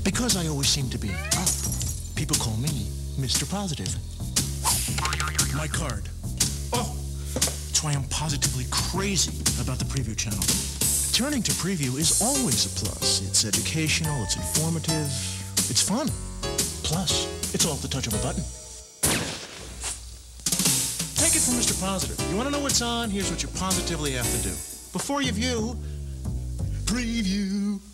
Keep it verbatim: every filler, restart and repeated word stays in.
Because I always seem to be up. People call me Mister Positive. My card. Oh, that's why I'm positively crazy about the Prevue Channel. Turning to Prevue is always a plus. It's educational, it's informative, it's fun. Plus, it's all at the touch of a button. Take it from Mister Positive. You want to know what's on? Here's what you positively have to do. Before you view, Prevue.